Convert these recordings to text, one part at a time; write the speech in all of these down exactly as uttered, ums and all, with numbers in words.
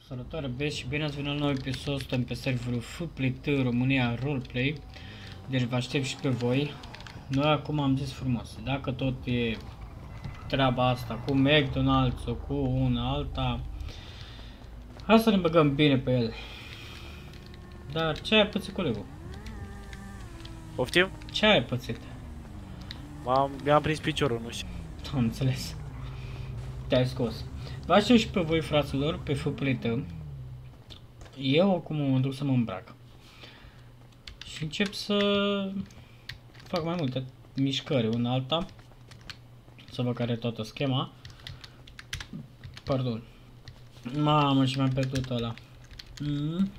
Salutare băieți și bine ați venit la nou episod, suntem pe serverul F Play T România Roleplay. Deci vă aștept și pe voi. Noi acum am zis frumos, dacă tot e treaba asta cu McDonald's sau cu una alta, hai să ne băgăm bine pe el. Dar ce ai pățit, colegul? Poftim? Ce ai pățit? M-am, mi-am prins piciorul, nu știu. Am înțeles. Te-ai scos. Vă aștept și pe voi, fraților, pe F Play T. Eu acum mă duc să mă îmbrac. Și încep să fac mai multe mișcări una alta. Să văd care e toată schema. Pardon. Mamă, și mi-am pierdut ăla. Mm.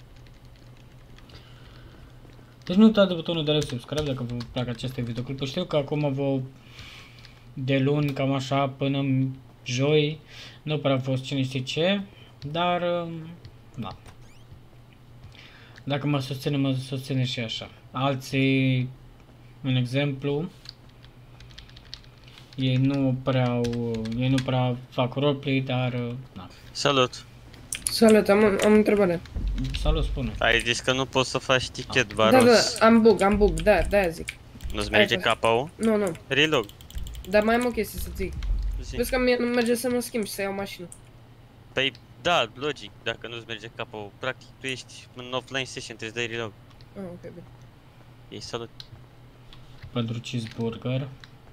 Deci nu uitați de butonul de like, subscribe dacă vă plac aceste videoclipuri. Știu că acum vă de luni, cam așa, până joi, nu prea a fost cine știe ce, dar da. Dacă mă susține, mă susține și așa. Alții, un exemplu, ei nu prea, ei nu prea fac roleplay, dar da. Salut! Salut, am, am o întrebare. Salut, spune. Ai zis că nu poți să faci tichet, Da, Varos. da, am bug, am bug, da, da, zic. Nu-ți merge Hai, K O? Nu, nu, Reload. dar mai am o chestie să zic. Zi. Vezi că mie nu merge să mă schimb și să iau mașină. Păi, da, logic, dacă nu-ți merge K O. Practic, tu ești în offline session, trebuie să dai reload. Ah, ok, bine. Ei, salut. Pentru cheeseburger.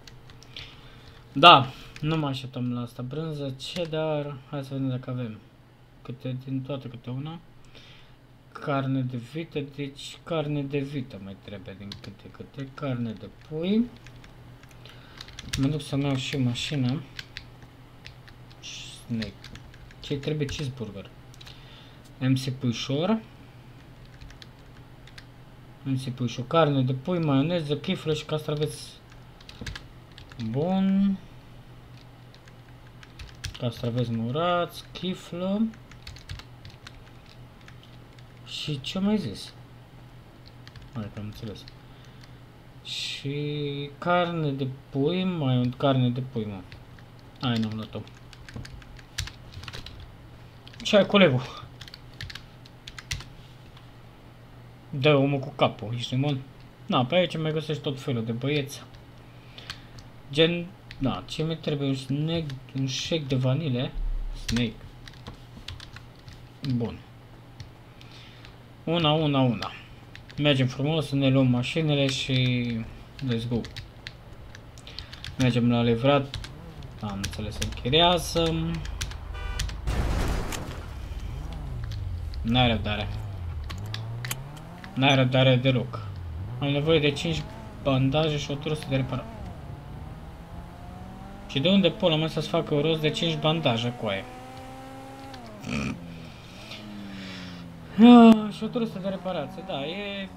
Da, nu mă așteptam la asta. Brânză, cheddar, hai să vedem dacă avem. Câte din toate, câte una. Carne de vită, deci carne de vită mai trebuie din câte câte. Carne de pui. Mă duc să-mi iau și mașina. Snake. Ce trebuie? Cheeseburger. M C puișor. M C puișor. Carne de pui, maioneză, chiflă și castraveți. Bun. Castraveți murați, chiflă. Și ce mai zis? Hai că am înțeles. Și carne de pui, mai un carne de pui, mă. Hai, n-am luat-o. Ce ai, colegul? Dă omul cu capul, ești nebun? Na, pe aici mai găsești tot felul de băieți. Gen, da, ce mi trebuie? Un snake, un shake de vanile. Snake. Bun. Una, una, una. Mergem frumos să ne luăm mașinile și let's go. Mergem la livrat. Am înțeles, închiriază. N-ai răbdare. N-ai răbdare deloc. Am nevoie de cinci bandaje și o trusă de reparat. Și de unde pula mea să-ți facă rost de cinci bandaje cu aia? Ah, și o trusă de reparație, da, e...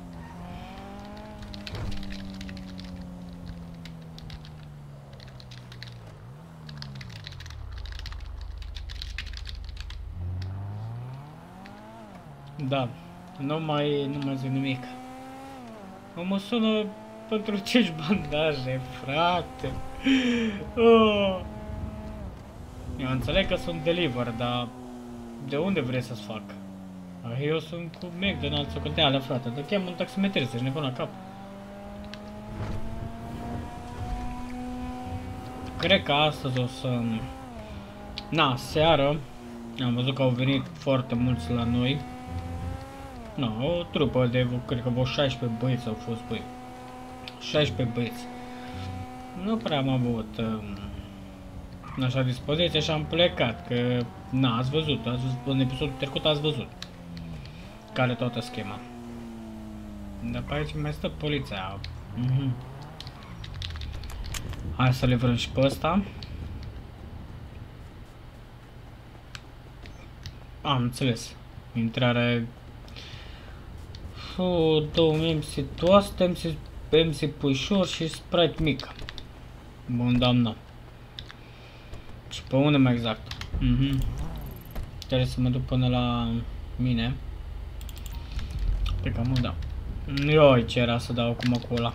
Da, nu mai, nu mai zic nimic. Mă sună pentru cinci bandaje, frate. Oh. Eu înțeleg că sunt deliver, dar de unde vrei să-ți fac? Eu sunt cu McDonald's, o căteală, frate, te chem un taximetrist, ești nebun la cap. Cred că astăzi o să... Na, seară am văzut că au venit foarte mulți la noi. Na, o trupă de, cred că vreo șaisprezece băieți au fost, băi. șaisprezece băieți. Nu prea am avut um, așa dispoziție și am plecat, că... Na, ați văzut, ați văzut, în episodul trecut ați văzut care toată schema. Dar pe aici mai stă poliția. Mm-hmm. Hai să livrăm și pe ăsta. Am înțeles. Intrare... O, două M C toaste, M C, M C puișor și Sprite mică. Bun, doamnă. Și pe unde mai exact? Mhm. Trebuie să mă duc până la mine. Pe cam da. Eu ce era să dau acum cu ăla.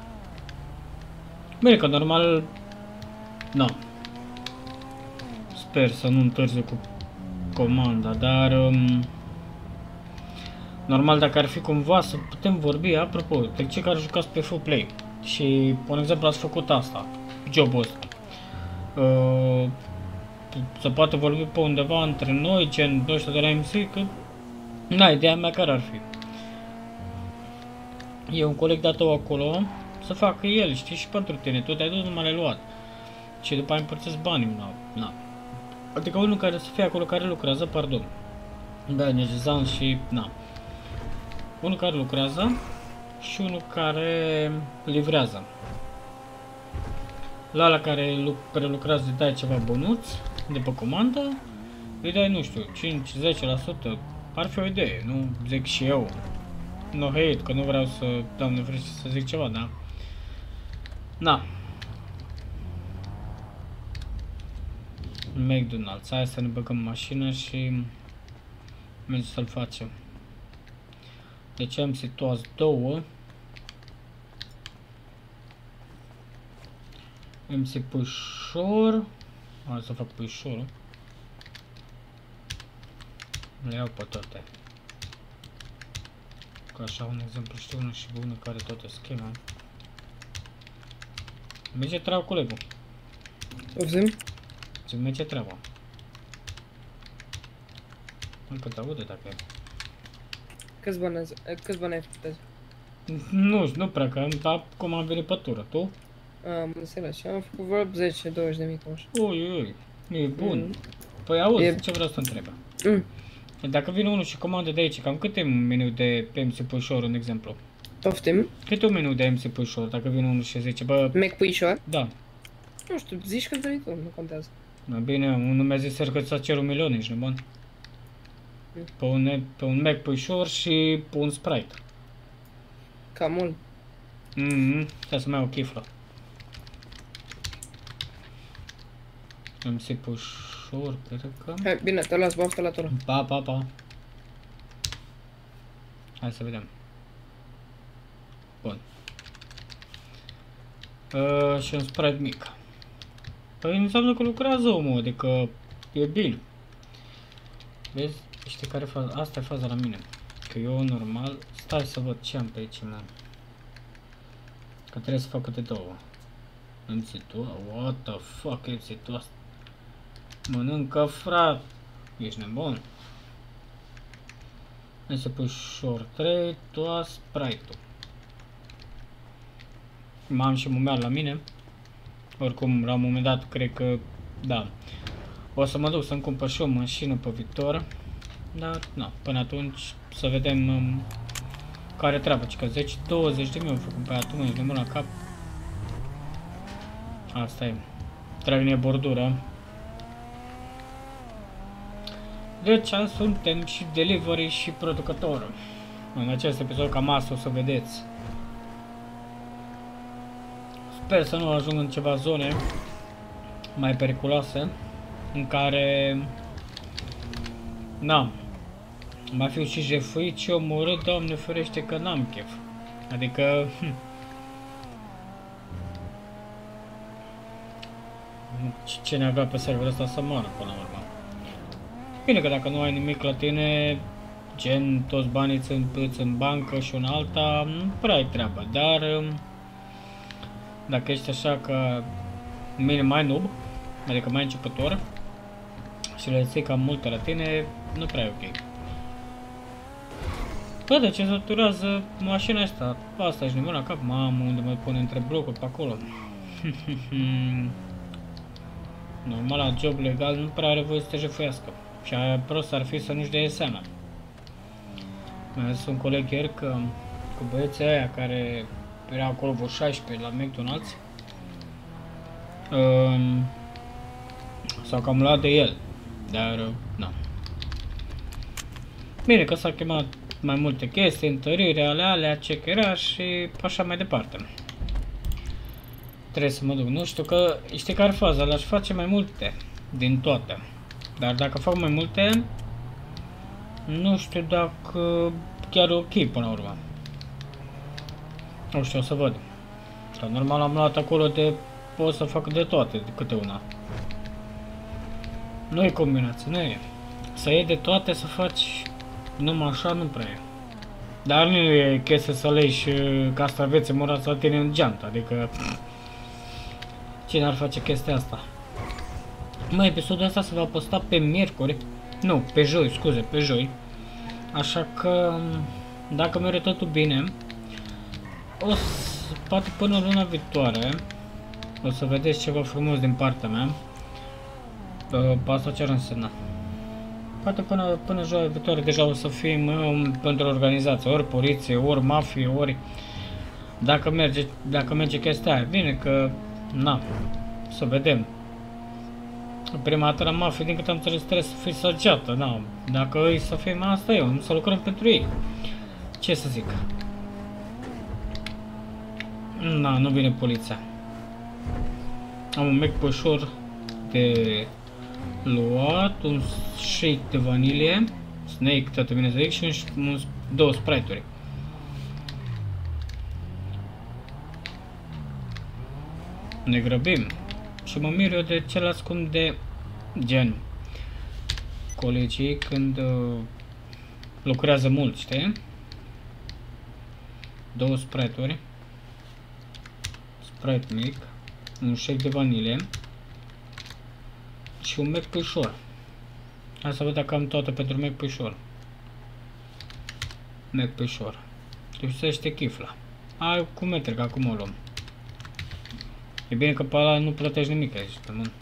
Bine că normal... Nu. Sper să nu întârzie cu comanda, dar... Um, normal, dacă ar fi cumva să putem vorbi, apropo, de cei care jucați pe full play și, un exemplu, ați făcut asta, jobul ăsta. Uh, să poate vorbi pe undeva între noi, gen ăștia de la M C, că... Na, ideea mea care ar fi? E un coleg dat acolo, să facă el, știi, și pentru tine, tu te-ai dus, numai le-ai luat. Și după aia împărțesc banii, na, na. Adică unul care să fie acolo care lucrează, pardon. Da, necesar și, na. Unul care lucrează și unul care livrează. La ala care prelucrează îi dai ceva bonuț de pe comandă, îi dai, nu știu, cinci zece la sută. Ar fi o idee, nu zic și eu. No hate, că nu vreau să, Doamne ferește, să zic ceva, da? Na. McDonald's, hai să ne băgăm în mașină și mergem să-l facem. Deci am situați două. M C pușor. Hai să fac pușorul. Le iau pe toate. Ca așa un exemplu știu unul și bunul care toate schema. Merge treaba colegul. Obzim? Ți merge treaba. Încă te aude dacă e. Câți bani, azi- câți bani ai făcut azi? Nu, nu prea, că am, cum am venit pe tură, tu? Am înțeles și am făcut vreo zece douăzeci de mii, cum așa. Ui, ui, e bun. Mm. Păi auzi, E- ce vreau să te întreb. Mm. Dacă vine unul și comandă de aici, cam cât e un meniu de M C pușor, un exemplu? Poftim? Cât e un meniu de M C pușor, dacă vine unul și zice, bă, Mac puișor? da. Nu știu, zici cât vrei tu, nu contează. Da, bine, unul mi-a zis că ți-a cerut un milion, ești nebun. Pe un, pe un Mac pușor și pe un Sprite. Cam mult. Mhm, stai să mai iau o chiflă. M C pușor, cred că... Hai, bine, te las, baftă la tură. Pa, pa, pa. Hai să vedem. Bun. Uh, și un Sprite mic. Păi înseamnă că lucrează omul, adică e bine. Vezi? Știi care e faza? Asta e faza la mine. Că eu normal... Stai să văd ce am pe aici, mă. Că trebuie să fac câte două. M C tu? What the fuck, M C tu asta? Mănâncă, frat. Ești nebun? Hai să pui short trei, toa Sprite-ul. M-am și mumeat la mine. Oricum, la un moment dat, cred că, da. O să mă duc să-mi cumpăr și o mașină pe viitor. Dar, na, până atunci, să vedem um, care treabă. Că zece douăzeci de mii am făcut pe atunci, de mult la cap. Asta e. Tragnie bordură. Deci, suntem și delivery și producător. În acest episod cam asta o să vedeți. Sper să nu ajung în ceva zone mai periculoase în care, na, mai fiu și jefuit și omorât, Doamne ferește că n-am chef. Adică, hm. Ce ne avea pe serverul ăsta să moară până la urmă. Bine că dacă nu ai nimic la tine, gen toți banii îți în, îți în bancă și una alta, nu prea ai treabă, dar dacă ești așa ca mine mai noob, adică mai începător și le ții cam multe la tine, nu prea e ok. Bă, de ce săturează mașina asta? Asta ești nebun la cap, mamă, unde mai pune între blocuri pe acolo. Normal, la job legal nu prea are voie să te jefuiască. Și aia prost ar fi să nu-și dea seama. Mi-a zis un coleg ieri că cu băieții aia care erau acolo vreo șaisprezece la McDonald's um, s-au cam luat de el. Dar, uh, nu. Bine că s-a chemat mai multe chestii, întăriri, alea, alea, checkera și așa mai departe. Trebuie să mă duc. Nu știu că, știi care faza, le-aș face mai multe din toate. Dar dacă fac mai multe, nu știu dacă chiar e ok până la urmă. Nu știu, o să văd. Că normal am luat acolo de, pot să fac de toate, de câte una. Nu e combinație, nu e. Să iei de toate, să faci numai așa, nu prea e. Dar nu e chestia să alegi castravețe murați la tine în geantă, adică... Cine ar face chestia asta? Mă, episodul ăsta se va posta pe miercuri. Nu, pe joi, scuze, pe joi. Așa că... Dacă merge totul bine... O să... Poate până luna viitoare... O să vedeți ceva frumos din partea mea. Pe asta ce ar însemna. Poate până, până joia viitoare deja o să fim um, pentru organizație, ori poliție, ori mafie, ori... Dacă merge, dacă merge chestia aia, bine că... Na, să vedem. Prima dată la mafie, din câte am înțeles, trebuie să fii săgeată, na. Dacă îi să fim, asta e, nu să lucrăm pentru ei. Ce să zic? Na, nu vine poliția. Am un mec ușor de luat, un shake de vanilie, snake, toată bine să zic, și un, un, două Sprite-uri. Ne grăbim. Și mă mir eu de cel ascund de gen. Colegii când uh, lucrează mult, știi? Două Sprite-uri. Sprite mic, un shake de vanilie și un Mac pușor. Hai să văd dacă am toate pentru Mac pușor. Mac pușor. Lipsește chifla. Ai cu metric, acum o luăm. E bine că pe ăla nu plătești nimic aici, pe mână.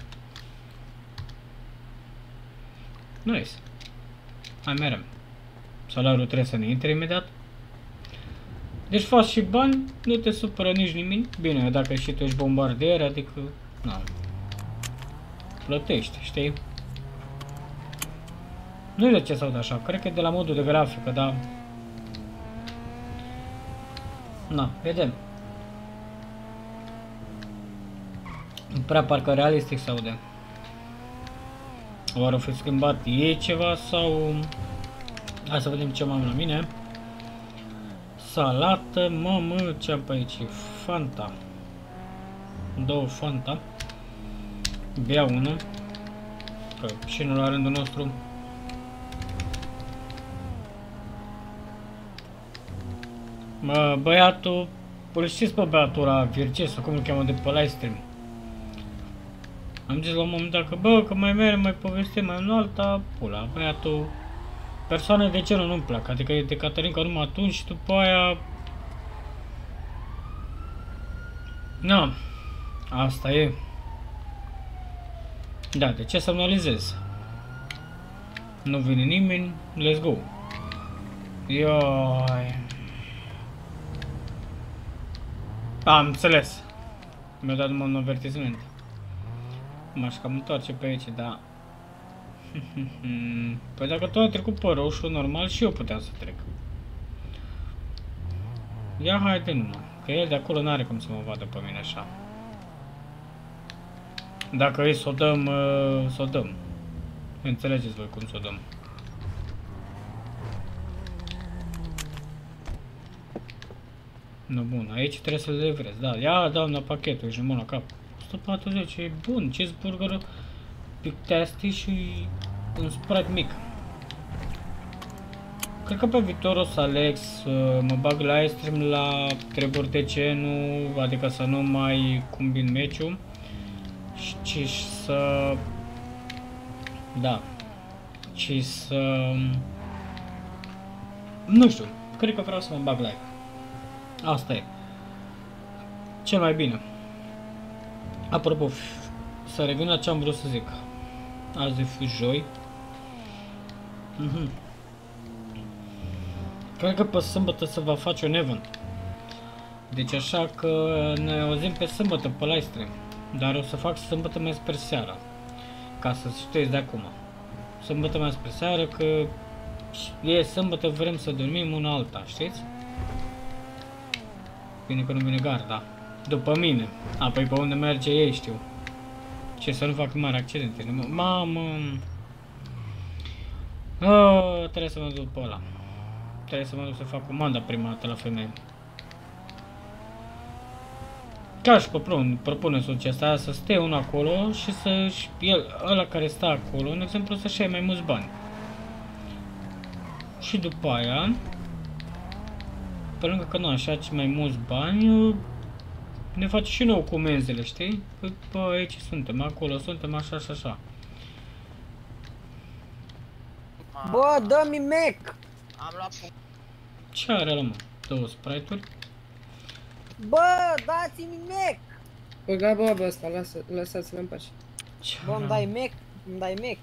Nice. Hai, merem. Salariul trebuie să ne intre imediat. Deci faci și bani, nu te supără nici nimic. Bine, dacă și tu ești bombardier, adică... Na. Plătești, știi? Nu e de ce să aud așa, cred că e de la modul de grafică, dar... Na, vedem. Nu prea parcă realistic se aude. Oare au fi schimbat ei ceva sau... Hai să vedem ce mai am la mine. Salată, mamă, ce am pe aici? Fanta. Două Fanta. Bea unul. Că și nu la rândul nostru. Mă, băiatul... Îl știți pe băiatul ăla, Virgil, sau cum îl cheamă de pe live stream. Am zis la un moment dat că, bă, că mai merem, mai povestim, mai în alta, pula, băiatul... Persoane de genul nu-mi plac, adică e de Caterinca numai atunci și după aia... Na, asta e. Da, de ce să analizez? Nu vine nimeni, let's go. Ioi. Am înțeles. Mi-a dat numai un avertisment. M-aș cam întoarce pe aici, dar... Păi dacă tu ai trecut pe roșu, normal și eu puteam să trec. Ia haide numai, că el de acolo n-are cum să mă vadă pe mine așa. Dacă îi s-o dăm, s-o dăm. Înțelegeți voi cum s-o dăm. No, bun, aici trebuie să le livrez, da. Ia, doamna, pachetul, ești nebun la cap. o sută patruzeci, e bun, cheeseburger, pic tasty și un Sprite mic. Cred că pe viitor o să aleg să mă bag live stream la treburi de genul, adică să nu mai combin meciul, ci să... Da. Și să... Nu știu, cred că vreau să mă bag live. Asta e. Cel mai bine. Apropo, să revin la ce am vrut să zic. Azi e joi. Mm-hmm. Cred că pe sâmbătă se va face un event. Deci așa că ne auzim pe sâmbătă pe live stream. Dar o să fac sâmbătă mai spre seara. Ca să știți de acum. Sâmbătă mai spre seara că e sâmbătă, vrem să dormim una alta, știți? Bine că nu vine garda. După mine. Apoi pe unde merge ei știu. Ce să nu fac mari accidente. Mamă. Oh, trebuie să mă duc pe ăla. Trebuie să mă duc să fac comanda prima dată la femeie. Chiar și propun, propune soluția asta, să stea unul acolo și să el, ăla care stă acolo, în exemplu, să-și ia mai mulți bani. Și după aia, pe lângă că nu așa ce mai mulți bani, ne face și nou cu menzile, știi? Păi, bă, aici suntem, acolo suntem, așa și așa. Bă, dă-mi Mac! Am luat Ce are la mă? Două sprite-uri? Bă, dați-mi Mac! Băga baba ăsta, lasă, lăsați-l în pace. Ce Bă, îmi dai Mac? Îmi dai Mac?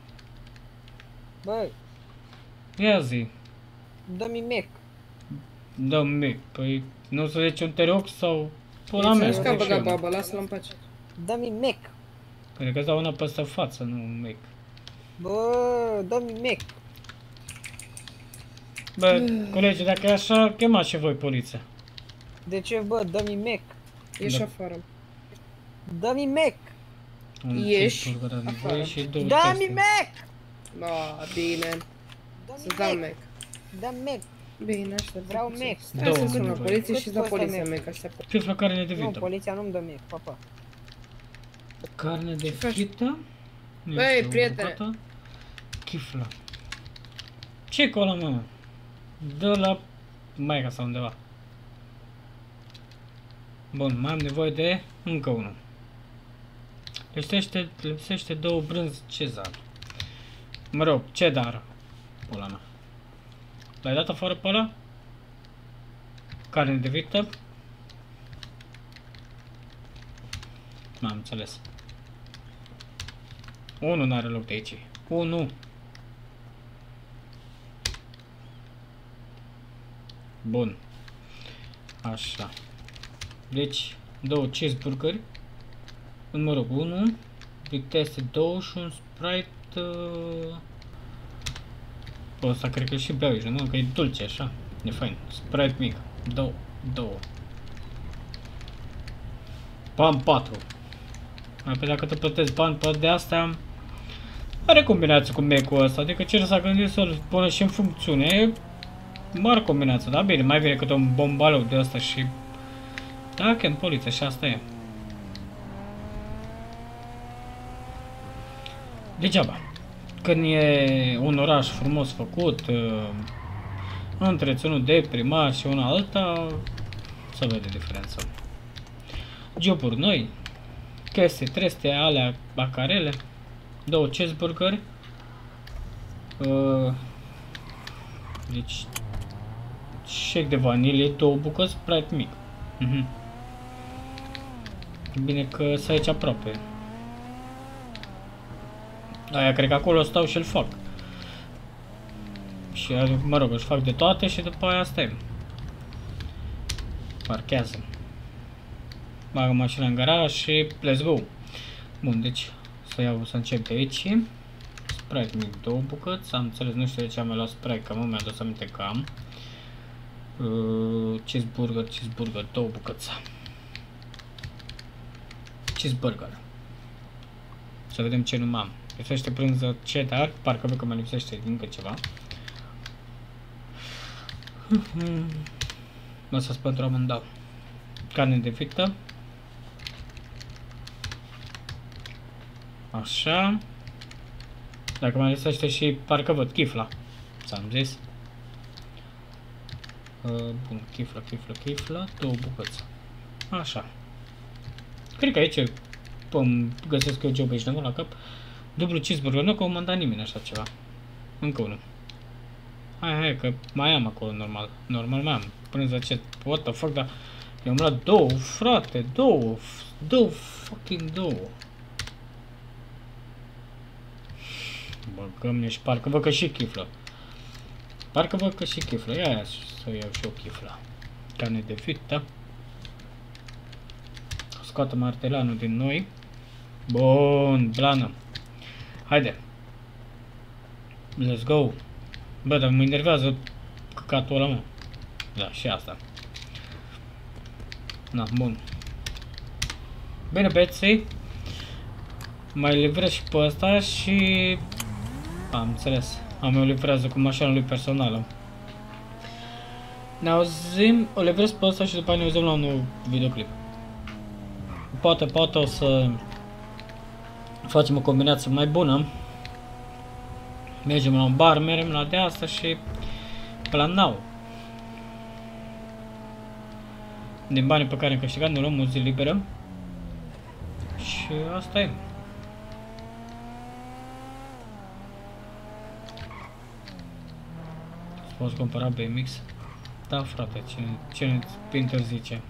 Bă, Ia zi. dă-mi Mac. Da, mic. Păi, nu să zici un terox sau... Pula Nici mea, nu știu că zic și băga eu. baba, lasă-l în pace. Dă-mi Mac. Cred că îți dau una peste față, nu un mic. Bă, dă-mi Mac. Bă, colegi, dacă e așa, chemați și voi poliția. De ce, bă, dă-mi Mac? Ieși Da. afară. Dă-mi Mac. Un Ieși cheeseburger de afară. voi și două Dă-mi teste. Mac! Da, bine. Dă-mi Să dau Mac. Mac. Dă-mi Mac. Bine, aștept. Vreau puțin. Mac. Stai Două să sun la nevoie. poliție și Cât dau costă poliția Mac? Mac, așteaptă. Chif la carne de Nu, vită. poliția nu-mi dă Mac, papa. Carne de faci? vită? Nu Băi, este o prietene. bucată. Chifla. Ce cu ăla, mă? Dă la maica sau undeva. Bun, mai am nevoie de încă unul. Lipsește, lipsește două brânzi cezar. Mă rog, cedar. Pula mea. L-ai dat afară pe ăla? Carne de vită? M-am înțeles. Unul n-are loc de aici. Unu. Bun. Așa. Deci, două cheeseburgeri. Mă rog, unu. Victese două și un Sprite. Uh... Ăsta cred că și beau aici, nu? Că e dulce așa. E fain. Sprite mic. Două. Două. Bani patru. Pe dacă te plătesc bani pe de astea, are combinație cu Mac-ul ăsta, adică ce s-a gândit să-l pună și în funcțiune. E mare combinație, dar bine, mai vine câte un bombalou de ăsta și... Da, chem poliția și asta e. Degeaba. Când e un oraș frumos făcut, întreținut de primar și una alta, se vede diferența. Joburi noi, chestii, treste, alea, bacarele, două cheeseburgeri, uh, deci shake de vanilie, două bucăți, Sprite mic. Uh-huh. Bine că sunt aici aproape. Aia cred că acolo stau și îl fac. Și mă rog, își fac de toate și după aia stai. Parchează. Bagă mașina în garaj și let's go. Bun, deci să iau, să încep de aici. Sprite mic, două bucăți. Am înțeles, nu știu de ce am mai luat Sprite, că nu mi-a dus aminte că am. Uh, cheeseburger, cheeseburger, două bucăți. Cheeseburger. Să vedem ce nu am. Lipsește brânză cheddar, parcă văd că mai lipsește încă ceva. Lăsați pentru amândouă. Carne de vită. Așa. Dacă mai lipsește și parcă văd chifla. S-am zis. Uh, bun, chifla, chifla, chifla. Două bucăți. Așa. Cred că aici îmi găsesc eu job aici de mult la cap. Dublu cheeseburger, nu comanda nimeni așa ceva. Încă unul. Hai, hai, că mai am acolo normal. Normal mai am. Prânză ce... What the fuck, dar... Eu am luat două, frate, două. Două, fucking două. Băgăm și parcă văd că și chiflă. Parcă văd că și chiflă. Ia, ia să iau și o chiflă. Carne de vită. Scoatem martelanul din noi. Bun, blană. Haide. Let's go. Bă, dar mă enervează căcatul ăla, mă. Da, și asta. Na, bun. Bine, băieții. Mai livrez și pe ăsta și... Am înțeles. Am eu livrează cu mașina lui personală. Ne auzim, o livrez pe ăsta și după aia ne auzim la un nou videoclip. Poate, poate o să facem o combinație mai bună. Mergem la un bar, mergem la de asta și pe la nou. Din banii pe care am câștigat ne luăm o zi liberă. Și asta e. Poți cumpăra B M X? Da, frate, cine, cine Pinter zice?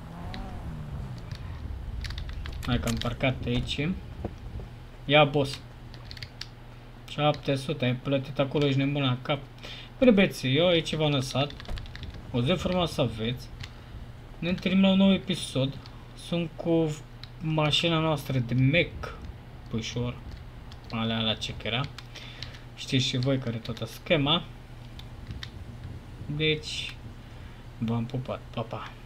Hai că am parcat aici. Ia, boss. șapte sute, ai plătit acolo, ești nebun la cap. Bine, băieții, eu aici v-am lăsat. O zi frumoasă să aveți. Ne întâlnim la un nou episod. Sunt cu mașina noastră de mec. Pușor. Alea la ce era. Știți și voi care e toată schema. Deci, v-am pupat. Pa, pa.